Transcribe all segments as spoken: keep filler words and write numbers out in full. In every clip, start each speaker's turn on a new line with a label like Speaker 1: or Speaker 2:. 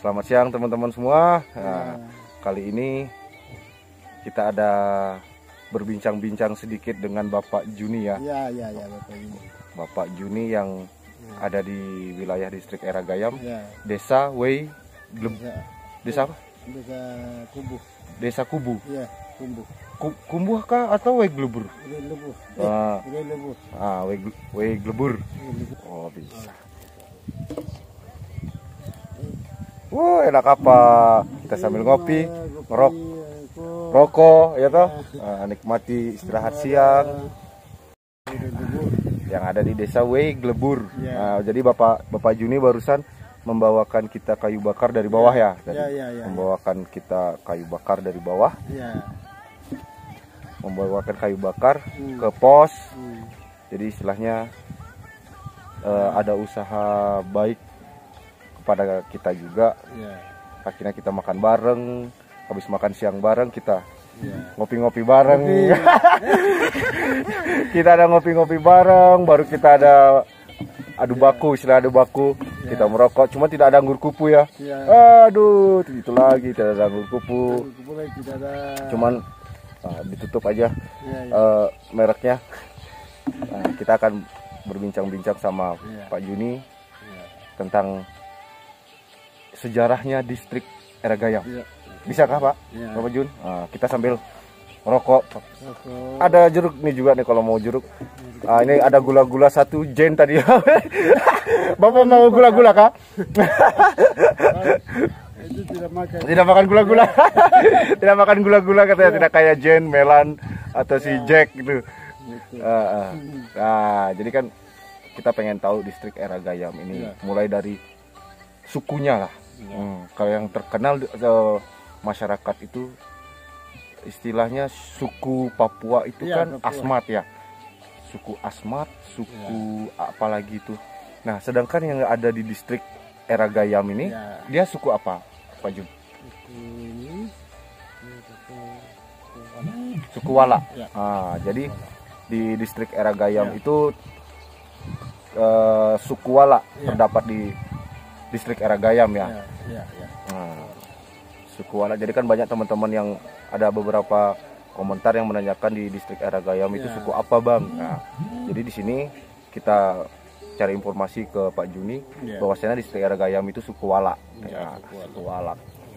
Speaker 1: Selamat siang teman-teman semua. Nah, kali ini kita ada berbincang-bincang sedikit dengan Bapak Juni ya.
Speaker 2: Iya, iya, ya, Bapak Juni.
Speaker 1: Bapak Juni yang
Speaker 2: ya.
Speaker 1: ada di wilayah distrik Eragayam,
Speaker 2: ya.
Speaker 1: Desa Wei Gleb.
Speaker 2: Desa,
Speaker 1: Desa apa?
Speaker 2: Desa Kubu.
Speaker 1: Desa Kubu.
Speaker 2: Iya, Kubu.
Speaker 1: Kumbuh kah atau Wei Glebur?
Speaker 2: Wei Lebur.
Speaker 1: Ah,
Speaker 2: Wei Lebur.
Speaker 1: ah Wei, Wei Glebur.
Speaker 2: Wei Lebur.
Speaker 1: Oh, bisa. Wah, enak apa? Kita sambil ngopi, ngerok, rokok, ya toh, nah, nikmati istirahat siang yang ada di Desa Wei Glebur.
Speaker 2: Ya.
Speaker 1: Nah, jadi Bapak Bapak Juni barusan membawakan kita kayu bakar dari bawah ya, ya?
Speaker 2: Ya, ya, ya,
Speaker 1: membawakan kita kayu bakar dari bawah,
Speaker 2: ya.
Speaker 1: membawakan kayu bakar
Speaker 2: hmm.
Speaker 1: ke pos.
Speaker 2: Hmm.
Speaker 1: Jadi istilahnya uh, ada usaha baik kepada kita juga.
Speaker 2: Ya.
Speaker 1: Akhirnya kita makan bareng, habis makan siang bareng kita ngopi-ngopi
Speaker 2: ya.
Speaker 1: bareng. Kita ada ngopi-ngopi bareng, baru kita ada adu baku, istilah adu baku. Ya. Kita merokok, cuma tidak ada anggur kupu ya. Ya. Aduh, itu lagi tidak ada anggur kupu.
Speaker 2: Kupu lagi tidak ada.
Speaker 1: Cuman uh, ditutup aja
Speaker 2: ya, ya.
Speaker 1: Uh, mereknya. Nah, kita akan berbincang-bincang sama ya. Pak Juni ya. Tentang sejarahnya distrik Eragayam. Ya. Bisakah Pak? Ya. Bapak Jun? Nah, kita sambil rokok. Rokok. Ada jeruk nih juga nih kalau mau jeruk. Ah, ini ada gula-gula satu jen tadi. Bapak mau gula-gula kah?
Speaker 2: Itu tidak makan.
Speaker 1: Tidak makan gula-gula. Tidak makan gula-gula katanya, ya. Tidak kayak jen, melan atau si ya. Jack gitu. Uh, uh. Nah, jadi kan kita pengen tahu distrik Eragayam ini ya. Mulai dari sukunya lah. Ya. Hmm, kalau yang terkenal uh, masyarakat itu istilahnya suku Papua itu ya, kan Papua. Asmat ya. Suku Asmat, suku ya. Apalagi itu. Nah, sedangkan yang ada di distrik Eragayam ini ya. Dia suku apa, Pak Jun?
Speaker 2: Suku ini suku,
Speaker 1: suku Wala. Ya. Nah, jadi di distrik Eragayam ya. Itu uh, suku Wala ya. Terdapat di distrik Eragayam ya. Ya, ya, ya. Nah, suku Wala. Jadi kan banyak teman-teman yang ada beberapa komentar yang menanyakan di distrik Eragayam ya. Itu suku apa bang? Nah, jadi di sini kita cari informasi ke Pak Juni ya. Bahwasanya distrik Eragayam itu suku Wala. Ya, ya, suku Wala.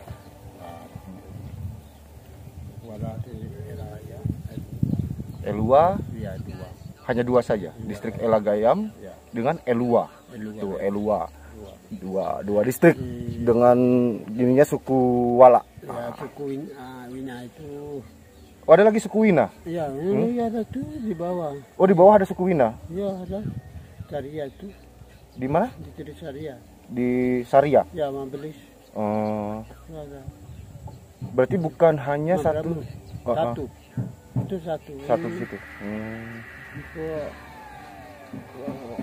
Speaker 1: Wala di Eragayam. Elua. Ya, dua. Hanya dua saja. Ya. Distrik Eragayam ya. Dengan Elua. Elua. Tuh, Elua. Dua dua distrik hmm. Dengan gininya suku Wala.
Speaker 2: Ya, suku Wina, uh, Wina itu.
Speaker 1: Oh, ada lagi suku Wina?
Speaker 2: Iya, hmm? Ya, ada tuh di bawah.
Speaker 1: Oh, di bawah ada suku Wina?
Speaker 2: Iya, ada. Saria itu.
Speaker 1: Di mana?
Speaker 2: Di Kiri Saria.
Speaker 1: Di Saria?
Speaker 2: Ya, Mambelis.
Speaker 1: Uh,
Speaker 2: ada.
Speaker 1: Berarti bukan hanya satu.
Speaker 2: Oh, satu. Uh, itu satu.
Speaker 1: Satu situ. Hmm.
Speaker 2: Itu oh.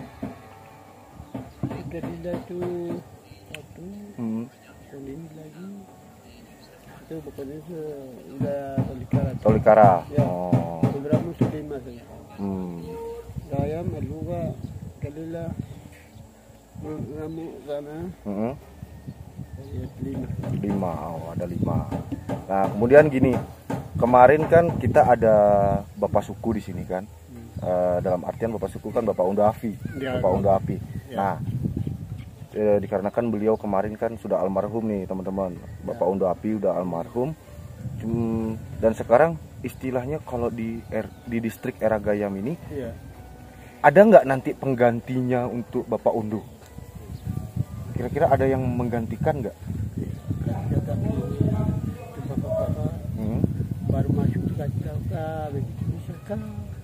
Speaker 2: Gerila itu satu, hmm. Dan ini lagi itu pokoknya sudah Tolikara.
Speaker 1: Tolikara.
Speaker 2: Ya.
Speaker 1: Oh.
Speaker 2: Beberapa musuh lima saja.
Speaker 1: Hmm.
Speaker 2: Gayam, Eluga, Gerila, Ramu sana. Hmm. Lima.
Speaker 1: Lima, oh ada lima. Nah kemudian gini, kemarin kan kita ada bapak suku di sini kan. Hmm. Uh, dalam artian bapak suku kan Bapak Undo Afi, ya, Bapak Undo Afi. Ya. Nah. E, dikarenakan beliau kemarin kan sudah almarhum nih teman-teman, Bapak ya. Undo Api udah almarhum. Cuma, dan sekarang istilahnya kalau di er, di distrik Eragayam ini ya. Ada nggak nanti penggantinya untuk Bapak Undo? Kira-kira ada yang menggantikan nggak?
Speaker 2: Hmm? Baru masuk kita bisa kan?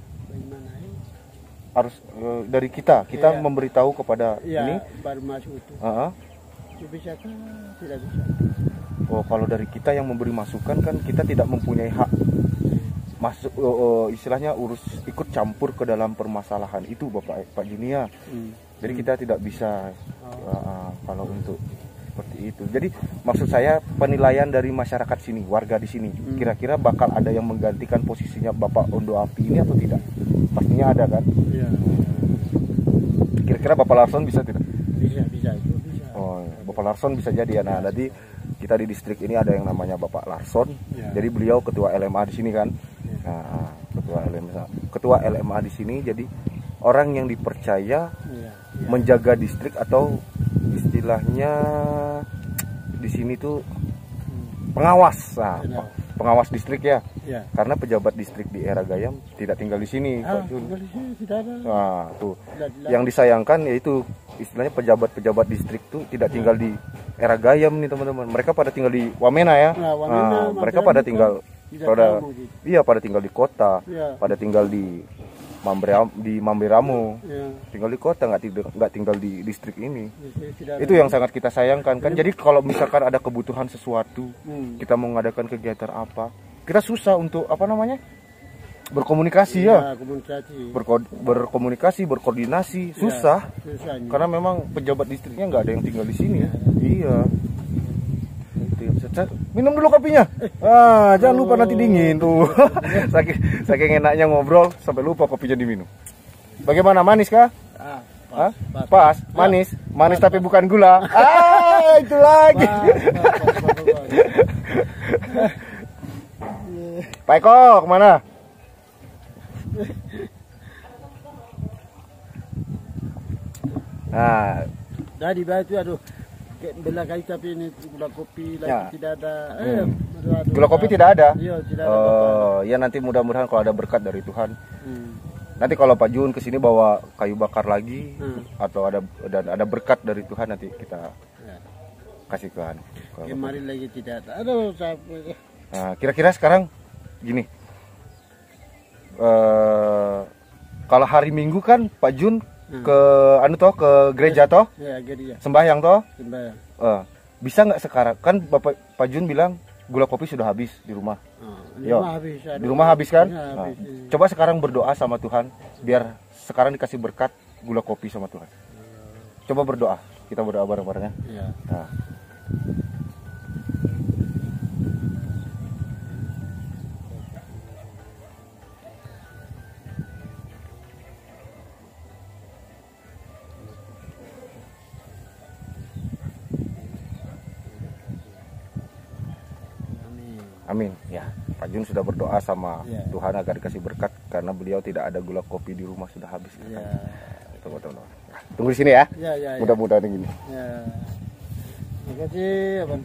Speaker 1: Harus uh, dari kita kita ya. Memberitahu kepada ya, ini
Speaker 2: baru masuk itu.
Speaker 1: Uh -huh.
Speaker 2: Bisa kan tidak bisa.
Speaker 1: Oh, kalau dari kita yang memberi masukan kan kita tidak mempunyai hak masuk uh, uh, istilahnya urus ikut campur ke dalam permasalahan itu Bapak Pak Junia. Hmm. Jadi hmm. kita tidak bisa oh. uh, uh, kalau untuk seperti itu. Jadi maksud saya penilaian dari masyarakat sini, warga di sini, kira-kira hmm. bakal ada yang menggantikan posisinya Bapak Undo Api ini atau tidak? Pastinya ada kan? Iya. Kira-kira Bapak Larson bisa tidak?
Speaker 2: Bisa, bisa itu bisa.
Speaker 1: Oh, Bapak Larson bisa jadi ya. Nah, jadi kita di distrik ini ada yang namanya Bapak Larson.
Speaker 2: Ya.
Speaker 1: Jadi beliau ketua L M A di sini kan.
Speaker 2: Ya.
Speaker 1: Nah, ketua L M A, ketua L M A di sini jadi orang yang dipercaya
Speaker 2: Ya. Ya.
Speaker 1: menjaga distrik atau istilahnya di sini tuh pengawas. Nah,
Speaker 2: Benar.
Speaker 1: pengawas distrik ya.
Speaker 2: Ya.
Speaker 1: Karena pejabat distrik di Era Gayam tidak tinggal di sini,
Speaker 2: Ah,
Speaker 1: Pak Jun.
Speaker 2: tinggal di sini tidak ada.
Speaker 1: Nah, tuh.
Speaker 2: Tidak, tidak.
Speaker 1: Yang disayangkan yaitu istilahnya pejabat-pejabat distrik tuh tidak tinggal di Era Gayam nih teman-teman. Mereka pada tinggal di Wamena ya.
Speaker 2: Nah, Wamena,
Speaker 1: Nah, mereka
Speaker 2: Mamberam
Speaker 1: pada
Speaker 2: itu
Speaker 1: tinggal
Speaker 2: tidak
Speaker 1: pada
Speaker 2: tahu gitu.
Speaker 1: iya pada tinggal di kota,
Speaker 2: Ya.
Speaker 1: pada tinggal di Mamberam di Mamberamo.
Speaker 2: Ya.
Speaker 1: Tinggal di kota, nggak tinggal nggak tinggal di distrik ini.
Speaker 2: Tidak
Speaker 1: Itu yang sangat kita sayangkan kan. Jadi kalau misalkan ada kebutuhan sesuatu,
Speaker 2: Hmm.
Speaker 1: kita mau mengadakan kegiatan apa, kita susah untuk apa namanya? Berkomunikasi ya.
Speaker 2: Ya, komunikasi.
Speaker 1: Berko- berkomunikasi, berkoordinasi, susah.
Speaker 2: Ya, susahnya.
Speaker 1: Karena memang pejabat distriknya nggak ada yang tinggal di sini. Iya. Itu yang saya- Minum dulu kopinya. Ah, jangan lupa nanti dingin tuh. saking, saking enaknya ngobrol sampai lupa kopinya diminum. Bagaimana, manis kah?
Speaker 2: Ah,
Speaker 1: Hah?
Speaker 2: pas,
Speaker 1: Pas, manis, manis tapi bukan gula. Ah, itu lagi.
Speaker 2: Pas, pas, pas, pas, pas.
Speaker 1: Pak Eko, kemana? Nah,
Speaker 2: Dari batu aduh kayak belagai tapi ini gula kopi lagi
Speaker 1: Ya.
Speaker 2: tidak ada. Eh, aduh, aduh,
Speaker 1: gula kopi
Speaker 2: ah,
Speaker 1: tidak ada.
Speaker 2: Iya, tidak ada. apa-apa.
Speaker 1: Oh, ya nanti mudah-mudahan kalau ada berkat dari Tuhan.
Speaker 2: Hmm.
Speaker 1: Nanti kalau Pak Jun kesini bawa kayu bakar lagi
Speaker 2: Hmm.
Speaker 1: atau ada dan ada berkat dari Tuhan nanti kita
Speaker 2: Ya.
Speaker 1: kasihkan.
Speaker 2: Kemarin lagi tidak ada. Aduh, sampai.
Speaker 1: Nah, kira-kira sekarang gini. Eh kalau hari Minggu kan Pak Jun
Speaker 2: Hmm.
Speaker 1: ke anu toh ke gereja toh,
Speaker 2: Ya, gereja.
Speaker 1: sembahyang toh.
Speaker 2: Sembahyang.
Speaker 1: Eh, bisa nggak sekarang kan Bapak Pak Jun bilang gula kopi sudah habis di rumah.
Speaker 2: Oh, di
Speaker 1: Yo,
Speaker 2: rumah habis. aduh.
Speaker 1: Di rumah habis kan?
Speaker 2: Ya,
Speaker 1: Nah,
Speaker 2: habis. iya.
Speaker 1: coba sekarang berdoa sama Tuhan biar sekarang dikasih berkat gula kopi sama Tuhan. Coba berdoa. Kita berdoa bareng-bareng ya.
Speaker 2: Ya.
Speaker 1: Nah.
Speaker 2: Amin.
Speaker 1: Amin. Ya, Pak Jun sudah berdoa sama
Speaker 2: Ya.
Speaker 1: Tuhan agar dikasih berkat karena beliau tidak ada gula kopi di rumah, sudah habis.
Speaker 2: Ya.
Speaker 1: Tunggu, tunggu. Nah, tunggu di sini ya.
Speaker 2: Ya, ya, ya.
Speaker 1: Mudah-mudahan gini.
Speaker 2: Ya. Terima kasih, Abang.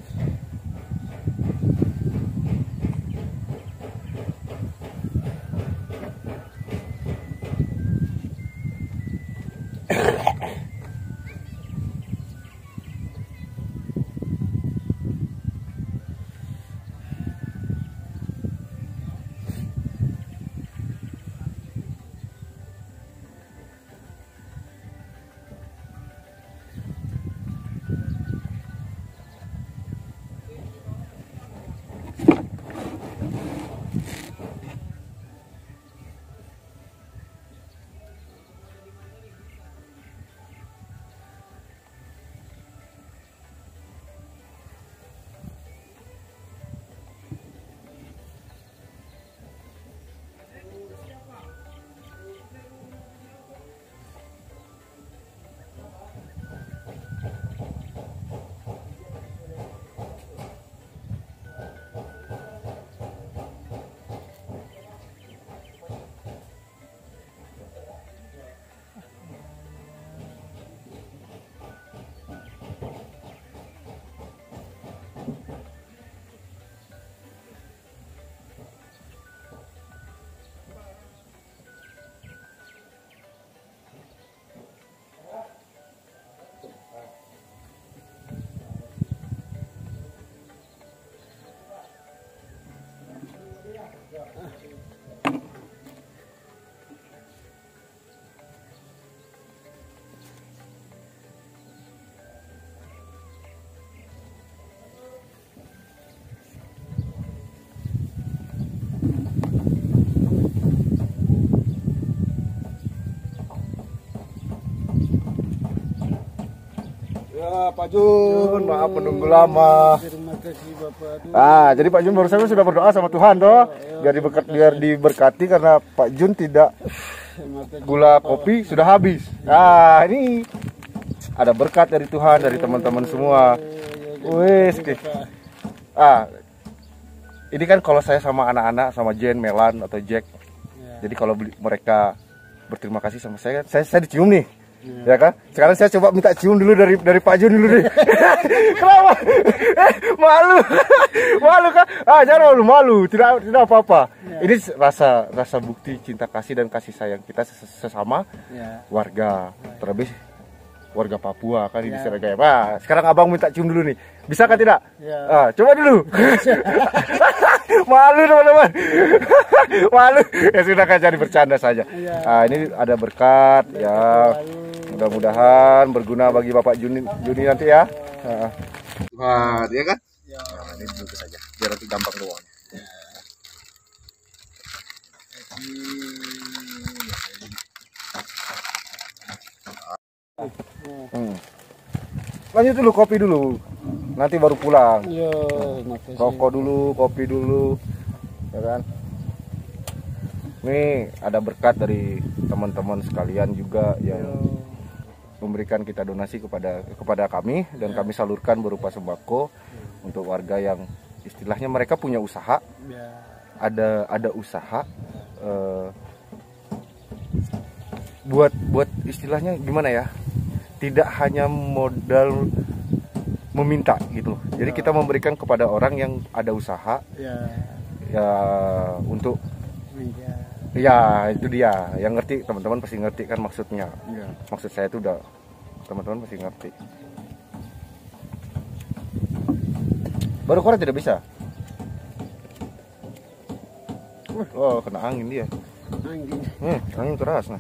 Speaker 1: Ya, Pak Jun, maaf menunggu lama.
Speaker 2: Terima kasih, Bapak. Aduh.
Speaker 1: Ah, jadi Pak Jun barusan sudah berdoa sama Tuhan toh, biar diberkat, biar diberkati karena Pak Jun tidak
Speaker 2: Terima kasih.
Speaker 1: gula kopi sudah habis. Ah, ini ada berkat dari Tuhan, dari teman-teman semua. Wes, ah, ini kan kalau saya sama anak-anak, sama Jen, Melan atau Jack. Jadi kalau beli, mereka berterima kasih sama saya, saya, saya dicium nih. Ya kan? Sekarang saya coba minta cium dulu dari dari Pak Jun dulu deh. Kenapa? Eh, malu. Malu kan? Ah, jangan malu, malu. Tidak tidak apa-apa. Ya. Ini rasa rasa bukti cinta kasih dan kasih sayang kita sesama ya. Warga. Terlebih warga Papua kan ya. Di Seragaya. Nah, sekarang Abang minta cium dulu nih. Bisa kan tidak? Ya. Ah, coba dulu. Malu teman-teman. Malu. Ya sudah kan jadi bercanda saja. Ya. Ah, ini ada berkat ya. Mudah-mudahan berguna bagi Bapak Juni, Juni nanti ya. Ya. Wah, dia kan? Ya. Nah, ini dulu saja. Biar nanti gampang doang. Ya. Hmm. Lanjut dulu kopi dulu. Nanti baru pulang. Ya, rokok dulu, kopi dulu. Ya kan? Ini ada berkat dari teman-teman sekalian juga yang ya. Memberikan kita donasi kepada kepada kami dan ya. Kami salurkan berupa sembako ya. Untuk warga yang istilahnya mereka punya usaha, ya. ada ada usaha uh, buat buat istilahnya gimana ya, tidak hanya modal meminta gitu. Jadi ya. Kita memberikan kepada orang yang ada usaha, ya, ya untuk ya. Ya itu dia yang ngerti, teman-teman pasti ngerti kan maksudnya ya. Maksud saya itu udah teman-teman pasti ngerti. Baru korek tidak bisa. Oh kena angin dia. Angin. Hmm, angin keras nah.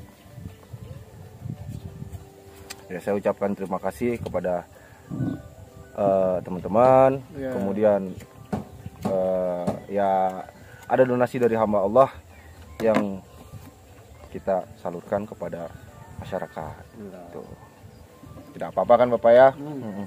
Speaker 1: Ya saya ucapkan terima kasih kepada uh, teman-teman. Ya. Kemudian uh, ya ada donasi dari hamba Allah yang kita salurkan kepada masyarakat. Ya. Tuh. Tidak apa-apa kan Bapak ya? Hmm. Hmm.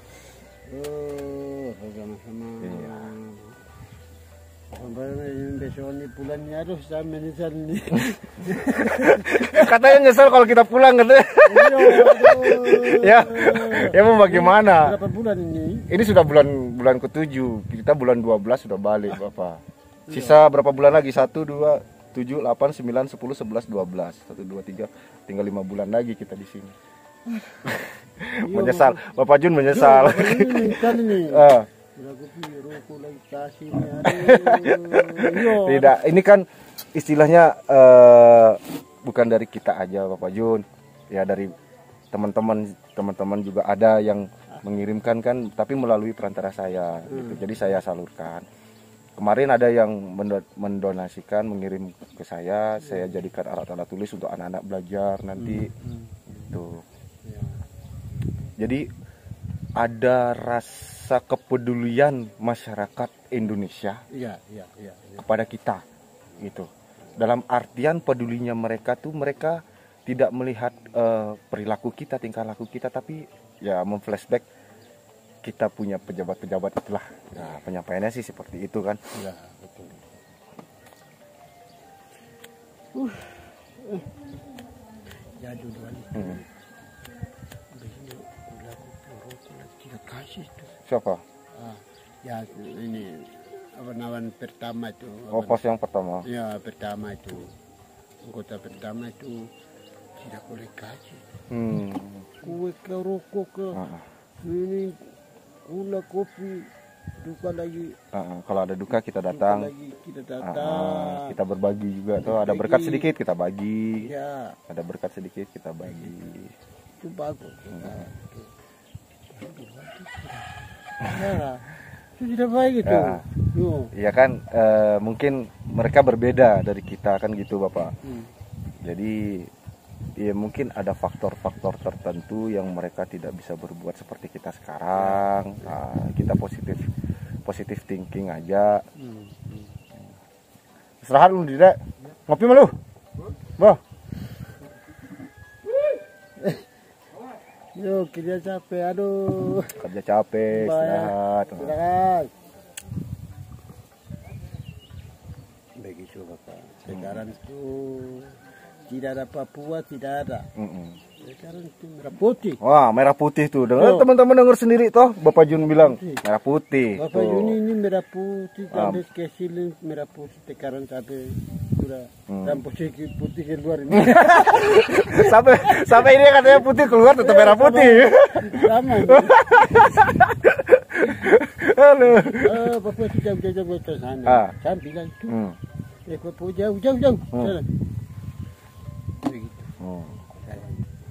Speaker 2: Oh, sama-sama. Iya. Sampai besok ini pulangnya harus sama nih.
Speaker 1: Katanya nyesel kalau kita pulang katanya. Ya, ya mau bagaimana?
Speaker 2: Berapa bulan ini?
Speaker 1: Ini sudah bulan bulan ketujuh. Kita bulan dua belas sudah balik Bapak. Sisa berapa bulan lagi? Satu, dua, tujuh, delapan, sembilan, sepuluh, sebelas, dua belas. Satu, dua, tiga. Tinggal lima bulan lagi kita di sini. Menyesal, Bapak Jun menyesal. Ah. Tidak, ini kan istilahnya uh, bukan dari kita aja Bapak Jun. Ya dari teman-teman teman-teman juga ada yang mengirimkan kan, tapi melalui perantara saya. Hmm. Gitu. Jadi saya salurkan. Kemarin ada yang mendonasikan, mengirim ke saya, saya jadikan alat-alat tulis untuk anak-anak belajar nanti. Hmm. Itu. Ya. Jadi ada rasa kepedulian masyarakat Indonesia ya, ya, ya, ya. kepada kita, gitu. Dalam artian pedulinya mereka tuh mereka tidak melihat uh, perilaku kita, tingkah laku kita, tapi ya memflashback kita punya pejabat-pejabat itulah. Nah, penyampaiannya sih seperti itu kan. Ya, betul. Uh. Uh. Ya dulu hmm. Siapa? Ah,
Speaker 2: ya ini apa namanya pertama itu.
Speaker 1: Oh, pos yang pertama.
Speaker 2: Ya pertama itu, anggota pertama itu tidak boleh gaji. Hmm. Kue ke rokok ke ah. ini gula kopi duka lagi.
Speaker 1: Ah, kalau ada duka kita datang.
Speaker 2: Duka lagi kita datang.
Speaker 1: Ah, kita berbagi juga tuh. Ada berkat sedikit kita bagi.
Speaker 2: Ya.
Speaker 1: Ada berkat sedikit kita bagi.
Speaker 2: Itu bagus. Hmm. Ya, itu tidak baik itu.
Speaker 1: Iya kan, e, mungkin mereka berbeda dari kita kan gitu Bapak. Hmm. Jadi ya mungkin ada faktor-faktor tertentu yang mereka tidak bisa berbuat seperti kita sekarang. Nah, kita positif positif thinking aja. Hmm. Istirahat lu tidak? Ngopi malu? Bah.
Speaker 2: Yo kerja capek, aduh.
Speaker 1: Kerja capek, istirahat.
Speaker 2: Istirahat. Begitu Bapak. Sekarang itu tidak ada Papua, tidak ada. Mm -mm. Sekarang itu merah putih.
Speaker 1: Wah, merah putih tuh. Dengar
Speaker 2: Oh.
Speaker 1: teman-teman dengar sendiri toh, Bapak Jun bilang merah putih.
Speaker 2: Bapak
Speaker 1: tuh.
Speaker 2: Juni ini merah putih,
Speaker 1: Ah.
Speaker 2: sampai kesilin merah putih. Sekarang sampai sudah
Speaker 1: Hmm.
Speaker 2: rambut putih putih keluar ini.
Speaker 1: sampai sampai ini katanya putih keluar tetap merah putih.
Speaker 2: Sama ini.
Speaker 1: Halo.
Speaker 2: Oh, Bapak itu jauh-jauh ke sana.
Speaker 1: Ah.
Speaker 2: Saya bilang itu,
Speaker 1: Hmm.
Speaker 2: eh Bapak jauh jauh jauh.
Speaker 1: Hmm.
Speaker 2: Sana. Begitu.
Speaker 1: Hmm.
Speaker 2: Saya.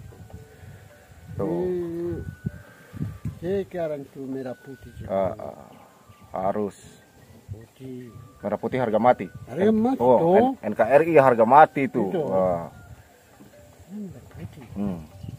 Speaker 1: Tuh.
Speaker 2: Eh, Sekarang tuh merah putih.
Speaker 1: Ah, ah. harus
Speaker 2: Putih.
Speaker 1: merah putih harga mati.
Speaker 2: Harga mati
Speaker 1: Oh,
Speaker 2: toh.
Speaker 1: N- N K R I harga mati tuh.
Speaker 2: Itu.
Speaker 1: Wah.
Speaker 2: Merah putih.
Speaker 1: Hmm.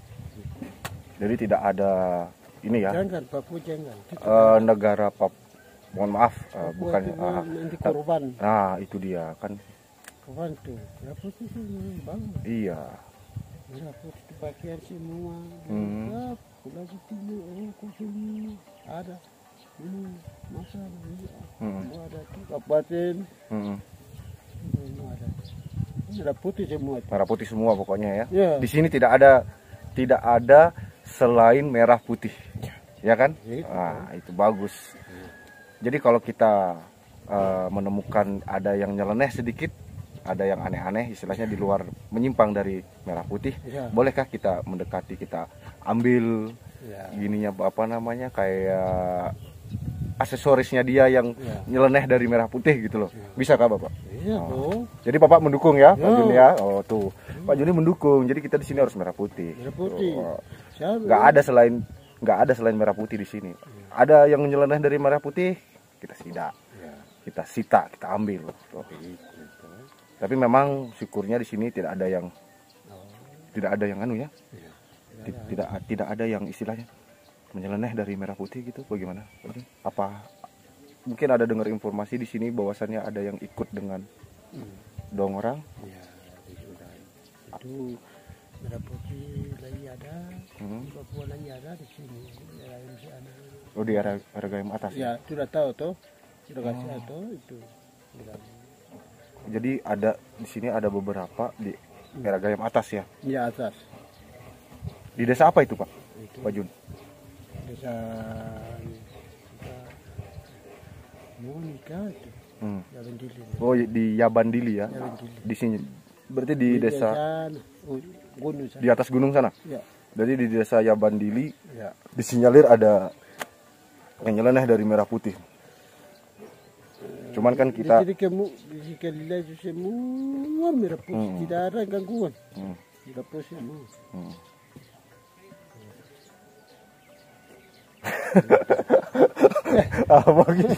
Speaker 1: Jadi tidak ada ini ya.
Speaker 2: Jangan Papua jangan.
Speaker 1: eh, negara pap mohon maaf eh,
Speaker 2: Papua
Speaker 1: bukan
Speaker 2: itu
Speaker 1: ah,
Speaker 2: nanti korban.
Speaker 1: nah itu dia kan
Speaker 2: Korban tuh. Merah putih sih bagus.
Speaker 1: iya.
Speaker 2: Merah putih itu pakaian semua.
Speaker 1: Hmm.
Speaker 2: Lengkap. Pulau Sini, oh kusini ada. Ini masalah ini.
Speaker 1: Hmm.
Speaker 2: Semua ada tuh. Kabupaten
Speaker 1: Hmm.
Speaker 2: semua ada. Merah putih semua.
Speaker 1: Merah putih semua pokoknya ya.
Speaker 2: Ya.
Speaker 1: Di sini tidak ada tidak ada selain merah putih. Ya kan?
Speaker 2: Ya, itu.
Speaker 1: Nah, itu bagus. Jadi kalau kita eh, menemukan ada yang nyeleneh sedikit, ada yang aneh-aneh istilahnya di luar menyimpang dari merah putih,
Speaker 2: Ya.
Speaker 1: bolehkah kita mendekati, kita ambil
Speaker 2: Ya.
Speaker 1: gininya apa namanya kayak aksesorisnya dia yang
Speaker 2: Ya.
Speaker 1: nyeleneh dari merah putih gitu loh. Bisa kah Bapak?
Speaker 2: Iya tuh.
Speaker 1: Jadi Bapak mendukung ya, Pak
Speaker 2: Ya.
Speaker 1: Juni ya. Oh tuh, Pak Juni mendukung. Jadi kita di sini harus merah putih.
Speaker 2: Merah putih.
Speaker 1: Tuh.
Speaker 2: Saya
Speaker 1: Nggak ada selain nggak ada selain merah putih di sini. Ada yang nyeleneh dari merah putih, kita sidak,
Speaker 2: Ya.
Speaker 1: kita sita, kita ambil. Tuh. Tapi memang syukurnya di sini tidak ada yang tidak ada yang anu ya.
Speaker 2: Ya.
Speaker 1: Ti- Tidak tidak ada yang istilahnya menyeleneh dari merah putih gitu. Bagaimana? Apa mungkin ada dengar informasi di sini bahwasannya ada yang ikut dengan
Speaker 2: Hmm.
Speaker 1: dong orang?
Speaker 2: Ya, sudah. Itu merah putih lagi ada,
Speaker 1: Hmm.
Speaker 2: di Papua lagi ada di sini. Daerah yang di sana.
Speaker 1: Oh di area harga yang atas.
Speaker 2: Ya, sudah tahu toh. Sudah kasih tahu itu. Sudah.
Speaker 1: Jadi ada di sini ada beberapa di area Gayam atas ya.
Speaker 2: Di atas.
Speaker 1: Di desa apa itu Pak?
Speaker 2: Itu
Speaker 1: Pak Jun?
Speaker 2: desa desa Monika itu.
Speaker 1: Hmm.
Speaker 2: Jalan Dili.
Speaker 1: Oh di Yabandili ya.
Speaker 2: Jalan Dili.
Speaker 1: Di sini. Berarti di desa
Speaker 2: sana. Oh, gunung sana.
Speaker 1: di atas gunung sana.
Speaker 2: Ya,
Speaker 1: Jadi di desa Yabandili
Speaker 2: ya.
Speaker 1: disinyalir ada yang nyeleneh dari merah putih. Cuman kan kita
Speaker 2: Di sini kamu di sini kalian itu semua merah putih,
Speaker 1: Hmm.
Speaker 2: tidak ada gangguan.
Speaker 1: Hmm.
Speaker 2: Merah putih semua.
Speaker 1: Hmm. Apa gitu?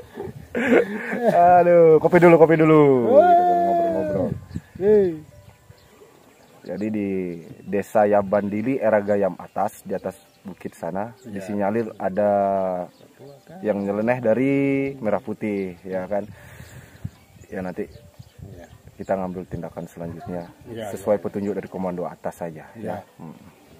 Speaker 1: Aduh, kopi dulu, kopi dulu. Gitu, ngobrol-ngobrol.
Speaker 2: Hei,
Speaker 1: Jadi di desa Yabandili, era Gayam atas, di atas bukit sana,
Speaker 2: Ya.
Speaker 1: disinyalir ada
Speaker 2: Papua kan?
Speaker 1: yang nyeleneh dari merah putih, ya kan? Ya nanti
Speaker 2: Ya.
Speaker 1: kita ngambil tindakan selanjutnya
Speaker 2: Ya,
Speaker 1: sesuai petunjuk dari komando atas saja.
Speaker 2: Ya.
Speaker 1: Ya. Hmm.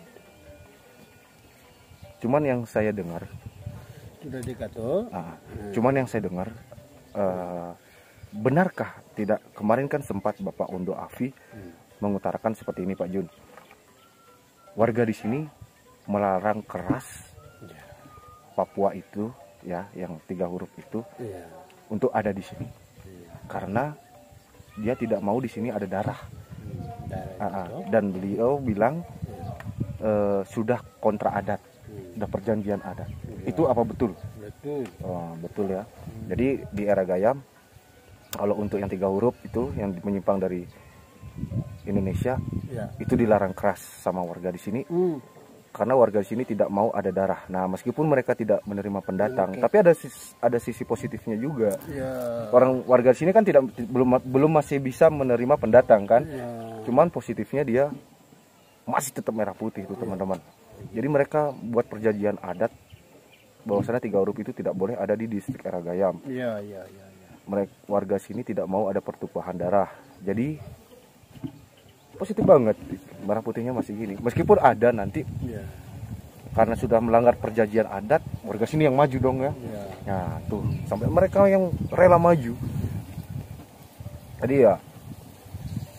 Speaker 1: Cuman yang saya dengar,
Speaker 2: Sudah dekat toh.
Speaker 1: ah, cuman yang saya dengar, eh, benarkah tidak kemarin kan sempat Bapak Undo Afi
Speaker 2: Hmm.
Speaker 1: mengutarakan seperti ini Pak Jun, warga di sini melarang keras
Speaker 2: Ya.
Speaker 1: Papua itu ya yang tiga huruf itu
Speaker 2: Ya.
Speaker 1: untuk ada di sini
Speaker 2: Ya.
Speaker 1: karena dia tidak mau di sini ada darah.
Speaker 2: Hmm. Darah
Speaker 1: Ah, ah.
Speaker 2: itu.
Speaker 1: Dan beliau bilang
Speaker 2: Ya.
Speaker 1: eh, sudah kontra adat,
Speaker 2: Hmm.
Speaker 1: sudah perjanjian adat.
Speaker 2: Ya.
Speaker 1: Itu apa betul?
Speaker 2: Betul.
Speaker 1: Oh, betul ya. Jadi di era Gayam, kalau untuk yang tiga huruf itu yang menyimpang dari Indonesia
Speaker 2: Ya.
Speaker 1: itu dilarang keras sama warga di sini
Speaker 2: Hmm.
Speaker 1: karena warga di sini tidak mau ada darah. Nah, meskipun mereka tidak menerima pendatang,
Speaker 2: Oke.
Speaker 1: tapi ada sis- ada sisi positifnya juga.
Speaker 2: Ya.
Speaker 1: Orang warga di sini kan tidak belum belum masih bisa menerima pendatang kan.
Speaker 2: Ya.
Speaker 1: Cuman positifnya dia masih tetap merah putih itu teman-teman. Jadi mereka buat perjanjian adat bahwasanya tiga huruf itu tidak boleh ada di distrik era Gayam.
Speaker 2: Ya, ya, ya, ya.
Speaker 1: Mereka warga sini tidak mau ada pertumpahan darah. Jadi positif banget merah putihnya masih gini. Meskipun ada nanti
Speaker 2: Ya.
Speaker 1: karena sudah melanggar perjanjian adat, warga sini yang maju dong ya.
Speaker 2: Ya.
Speaker 1: Nah, tuh sampai mereka yang rela maju. Jadi ya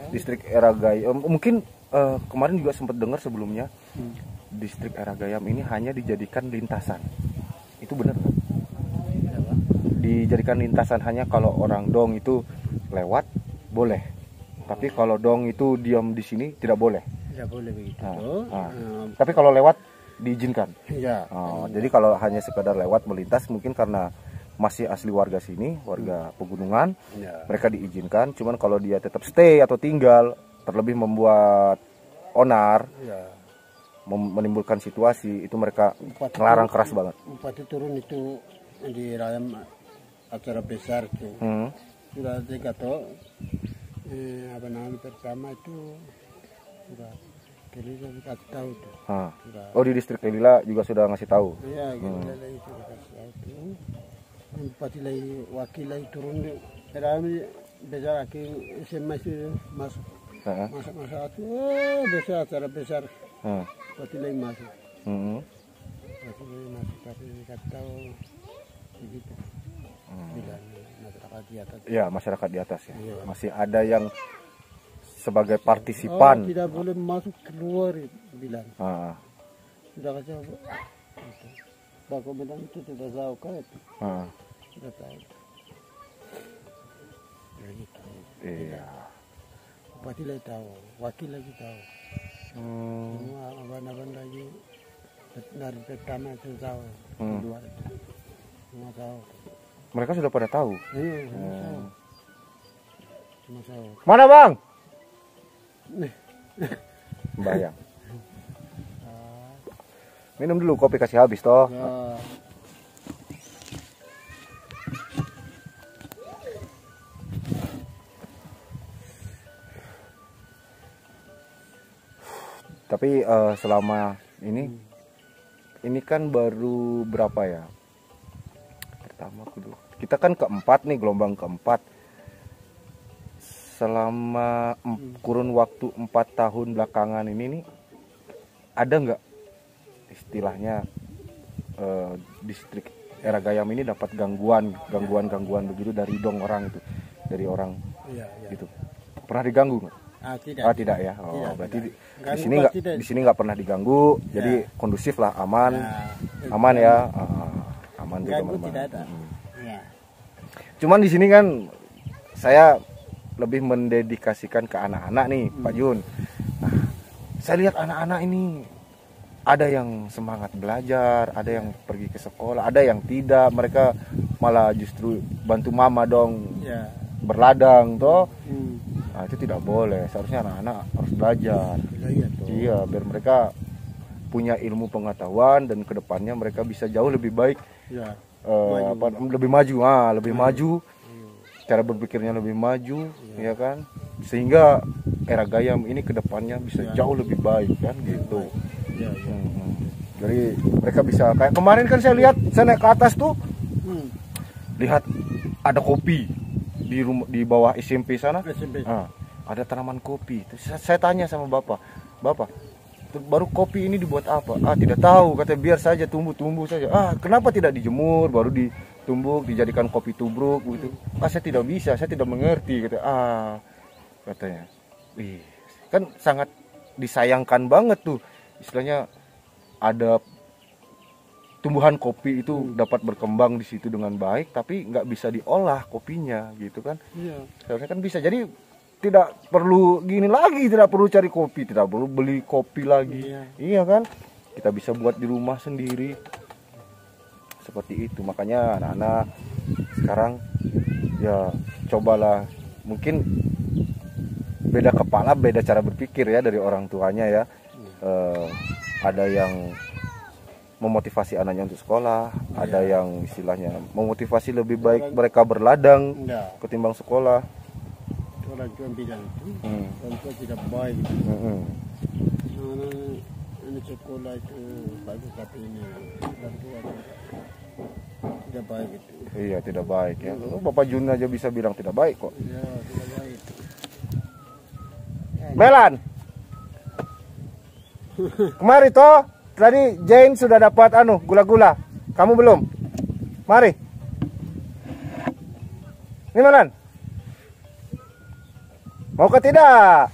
Speaker 1: distrik Eragayam. Mungkin uh, kemarin juga sempat dengar sebelumnya hmm. distrik Eragayam ini hanya dijadikan lintasan. Itu benar nggak? Dijadikan lintasan hanya kalau orang dong itu lewat boleh, tapi kalau dong itu diam di sini tidak boleh.
Speaker 2: Tidak boleh begitu.
Speaker 1: Nah,
Speaker 2: oh.
Speaker 1: nah.
Speaker 2: Hmm.
Speaker 1: Tapi kalau lewat diizinkan.
Speaker 2: Ya.
Speaker 1: Oh, jadi kalau hanya sekadar lewat melintas mungkin karena masih asli warga sini, warga pegunungan, ya. Mereka diizinkan. Cuman kalau dia tetap stay atau tinggal, terlebih membuat onar, ya. Menimbulkan situasi, itu mereka Bupati ngelarang keras banget.
Speaker 2: Bupati turun itu di Rayam acara besar itu, hmm. sudah tiga toh, eh, apa namanya pertama itu sudah Kelila dikasih tahu tuh. Ah.
Speaker 1: Oh di distrik Kelila juga sudah ngasih tahu.
Speaker 2: Iya, Kelila hmm. itu dikasih tahu tuh. Bupati lagi wakil lagi turun di Rayam besar akhir S M A itu masuk, uh-huh. masuk masuk itu, oh besar acara besar. Uh. Bupati lagi masuk. Hmm. Bupati lagi masuk tapi dikasih tahu begitu. Hmm. Masyarakat di atas.
Speaker 1: Ya masyarakat di atas ya. Iya. Masih ada yang sebagai partisipan.
Speaker 2: Oh, tidak boleh masuk keluar bilang. Ah. Sudah kasih apa? Pak Komandan itu sudah tahu kan? Ah. Sudah tahu. Begitu.
Speaker 1: Iya.
Speaker 2: Bupati lagi tahu, wakil lagi tahu. Hmm. Semua abang-abang lagi dari pertama itu tahu, hmm. kedua itu semua tahu.
Speaker 1: Mereka sudah pada tahu.
Speaker 2: Iya, semua hmm. tahu. Semua tahu.
Speaker 1: Mana bang? Bayang. Minum dulu kopi kasih habis toh. Ya. Tapi uh, selama ini hmm. ini kan baru berapa ya? Pertama kedua. Kita kan keempat nih, gelombang keempat. Selama hmm. kurun waktu empat tahun belakangan ini nih, ada nggak istilahnya uh, distrik Eragayam ini dapat gangguan, gangguan-gangguan begitu dari dong orang itu, dari orang ya, ya. Gitu. Pernah diganggu nggak?
Speaker 2: Ah, tidak.
Speaker 1: Ah, tidak ya. Oh, tidak, berarti tidak. Di, di sini nggak di sini nggak pernah diganggu, ya. Jadi kondusif lah, aman, ya. Aman ya, uh, aman tuh teman-teman. Hmm. Ya. Cuman di sini kan saya lebih mendedikasikan ke anak-anak nih, hmm. Pak Jun. Nah, saya lihat anak-anak ini ada yang semangat belajar, ada yang pergi ke sekolah, ada yang tidak. Mereka malah justru bantu mama dong, ya. Berladang toh. Hmm. Nah, itu tidak boleh. Seharusnya anak-anak harus belajar. Ya, iya, biar mereka punya ilmu pengetahuan dan kedepannya mereka bisa jauh lebih baik. Ya. Uh, apa, lebih maju, ah, lebih hmm. maju. Cara berpikirnya lebih maju, ya, ya kan, sehingga Eragayam ini kedepannya bisa ya. Jauh lebih baik kan, gitu. Ya, ya. Hmm. Jadi mereka bisa kayak kemarin kan saya lihat saya naik ke atas tuh, hmm. lihat ada kopi di rumah di bawah S M P sana, S M P. Ah, ada tanaman kopi. Saya, saya tanya sama bapak, bapak, baru kopi ini dibuat apa? Ah, tidak tahu, katanya biar saja tumbuh-tumbuh saja. Ah, kenapa tidak dijemur baru di tumbuk dijadikan kopi tubruk gitu? Ah, saya tidak bisa, saya tidak mengerti kata. Ah, katanya. Ih, kan sangat disayangkan banget tuh. Istilahnya ada tumbuhan kopi itu hmm. dapat berkembang di situ dengan baik, tapi nggak bisa diolah kopinya gitu kan? Iya. Seharusnya kan bisa. Jadi tidak perlu gini lagi, tidak perlu cari kopi, tidak perlu beli kopi lagi. Iya, iya kan? Kita bisa buat di rumah sendiri. Seperti itu. Makanya anak-anak sekarang ya cobalah, mungkin beda kepala, beda cara berpikir ya dari orang tuanya ya. Uh, ada yang memotivasi anaknya untuk sekolah, ya. Ada yang istilahnya memotivasi lebih baik mereka berladang ya. Ketimbang sekolah.
Speaker 2: Orang tua bilang itu, hmm. orang tua tidak baik. Hmm. Anak sekolah itu bagus, tapi ini orang tua tidak baik itu.
Speaker 1: Iya, tidak baik ya. Hmm. Bapak Jun aja bisa bilang tidak baik kok.
Speaker 2: Iya, tidak baik.
Speaker 1: Melan. Kemari toh, tadi Jane sudah dapat anu gula-gula. Kamu belum? Mari. Ini Melan. Mau ke tidak?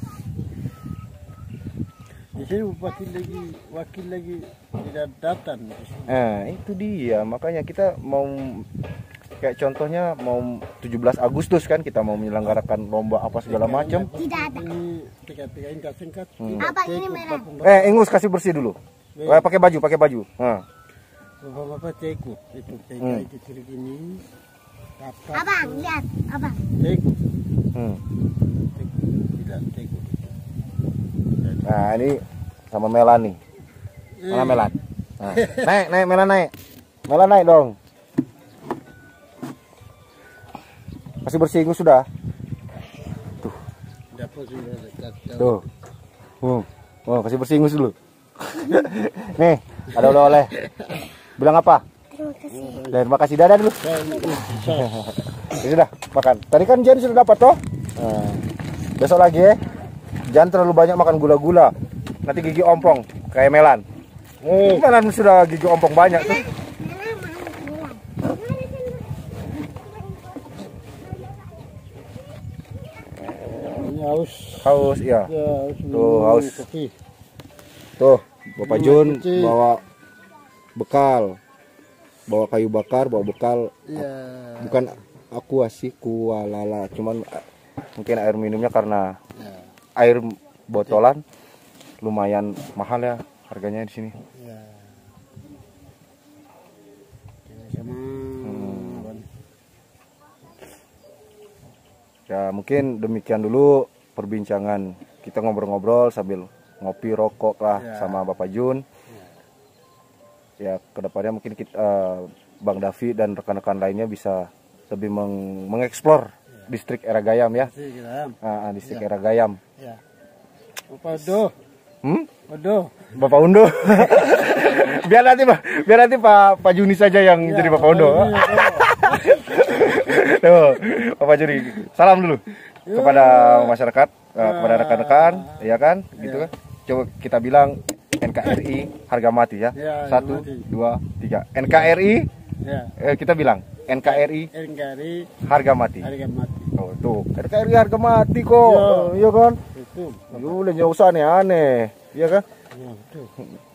Speaker 2: Di sini bupati lagi, wakil lagi tidak datang.
Speaker 1: Nah, itu dia. Makanya kita mau kayak contohnya mau tujuh belas Agustus kan kita mau menyelenggarakan lomba apa segala macam.
Speaker 3: Tidak ada.
Speaker 2: Ini tiga-tiga ingkat singkat.
Speaker 1: Hmm.
Speaker 3: Apa ini merah?
Speaker 1: Eh, Ingus kasih bersih dulu. Eh, pakai baju, pakai baju. Nah.
Speaker 2: Bapak-bapak cekut itu T K
Speaker 1: Hmm.
Speaker 2: itu ciri gini. Dapat.
Speaker 3: Abang, lihat. Abang.
Speaker 2: Cekut.
Speaker 1: Hmm.
Speaker 2: Tidak cekut.
Speaker 1: Nah, ini sama Melan nih. Mana Melan? Nah, naik, naik Melan naik. Melan naik dong. Kasih bersih Ingus sudah. Tuh.
Speaker 2: Dapat sudah dekat.
Speaker 1: Tuh. Hmm. Oh, kasih bersih Ingus dulu. Nih, ada oleh-oleh. Bilang apa?
Speaker 3: Terima kasih.
Speaker 1: Terima kasih, dadah dulu. Ya sudah, makan. Tadi kan Jen sudah dapat toh? Nah, besok lagi ya. Jangan terlalu banyak makan gula-gula. Nanti gigi ompong kayak Melan. Oh, Melan sudah gigi ompong banyak tuh.
Speaker 2: Ini haus.
Speaker 1: Haus, iya.
Speaker 2: Ya, haus.
Speaker 1: Tuh, haus.
Speaker 2: Kopi.
Speaker 1: Tuh, Bapak
Speaker 2: Minum
Speaker 1: Jun
Speaker 2: kecil.
Speaker 1: bawa bekal. Bawa kayu bakar, bawa bekal.
Speaker 2: Ya.
Speaker 1: Bukan aku sih kualala, cuman eh, mungkin air minumnya karena
Speaker 2: Ya.
Speaker 1: air botolan lumayan mahal ya harganya di sini.
Speaker 2: Ya. Sama.
Speaker 1: Hmm. Ya mungkin demikian dulu perbincangan kita ngobrol-ngobrol sambil ngopi rokok lah
Speaker 2: Ya.
Speaker 1: sama Bapak Jun. Ya kedepannya mungkin kita, eh, Bang Davi dan rekan-rekan lainnya bisa lebih meng mengeksplor
Speaker 2: Ya.
Speaker 1: distrik Eragayam ya.
Speaker 2: Kasih kita.
Speaker 1: Ah, ah, distrik
Speaker 2: Ya.
Speaker 1: Eragayam.
Speaker 2: Ya. Bapak Udo.
Speaker 1: Hmm?
Speaker 2: Udo.
Speaker 1: Bapak Undo. biar nanti Pak, biar nanti Pak Pak Juni saja yang
Speaker 2: Ya,
Speaker 1: jadi Bapak Undo.
Speaker 2: Juni, ya.
Speaker 1: Tuh, Bapak Juni. Salam dulu kepada masyarakat, eh, kepada rekan-rekan, ya kan? Gitu kan. Coba kita bilang N K R I harga mati ya.
Speaker 2: Ya,
Speaker 1: Satu,
Speaker 2: harga mati.
Speaker 1: dua, tiga. N K R I,
Speaker 2: Ya.
Speaker 1: eh, kita bilang N K R I
Speaker 2: Engkari
Speaker 1: harga mati.
Speaker 2: harga mati.
Speaker 1: Oh, tuh, N K R I harga mati kok.
Speaker 2: Ya.
Speaker 1: Iya kan?
Speaker 2: Itu.
Speaker 1: Yaudah, nggak usah aneh-aneh. Iya kan?
Speaker 2: Ya, betul.